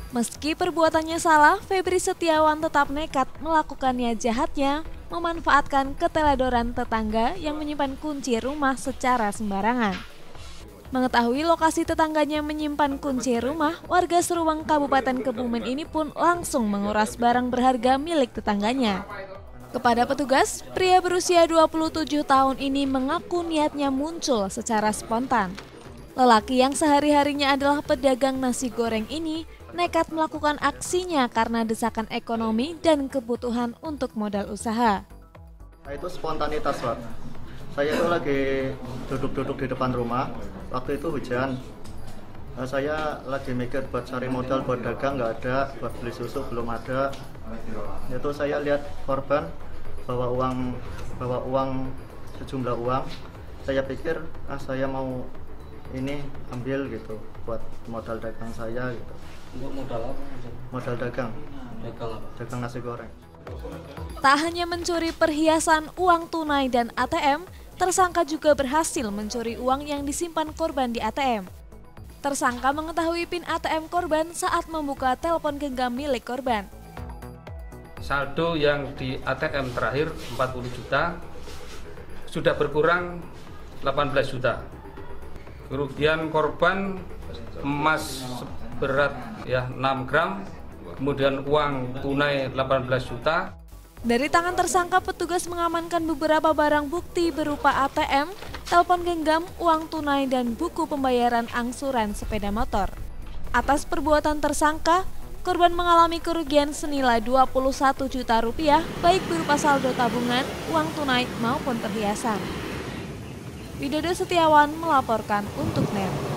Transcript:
Meski perbuatannya salah, Febri Setiawan tetap nekat melakukannya jahatnya, memanfaatkan keteledoran tetangga yang menyimpan kunci rumah secara sembarangan. Mengetahui lokasi tetangganya menyimpan kunci rumah, warga Seruang Kabupaten Kebumen ini pun langsung menguras barang berharga milik tetangganya. Kepada petugas, pria berusia 27 tahun ini mengaku niatnya muncul secara spontan. Lelaki yang sehari-harinya adalah pedagang nasi goreng ini nekat melakukan aksinya karena desakan ekonomi dan kebutuhan untuk modal usaha. Itu spontanitas, Pak. Saya itu lagi duduk-duduk di depan rumah, waktu itu hujan. Saya lagi mikir buat cari modal buat dagang, nggak ada, buat beli susu belum ada. Itu saya lihat korban bawa uang sejumlah uang. Saya pikir saya mau ini ambil gitu buat modal dagang saya gitu. Modal apa? Modal dagang. Dagang apa? Dagang nasi goreng. Tak hanya mencuri perhiasan, uang tunai dan ATM, tersangka juga berhasil mencuri uang yang disimpan korban di ATM. Tersangka mengetahui PIN ATM korban saat membuka telepon genggam milik korban. Saldo yang di ATM terakhir 40 juta, sudah berkurang 18 juta. Kerugian korban emas berat 6 gram, kemudian uang tunai 18 juta. Dari tangan tersangka, petugas mengamankan beberapa barang bukti berupa ATM, telepon genggam, uang tunai, dan buku pembayaran angsuran sepeda motor. Atas perbuatan tersangka, korban mengalami kerugian senilai 21 juta rupiah, baik berupa saldo tabungan, uang tunai, maupun perhiasan. Widodo Setiawan melaporkan untuk NET.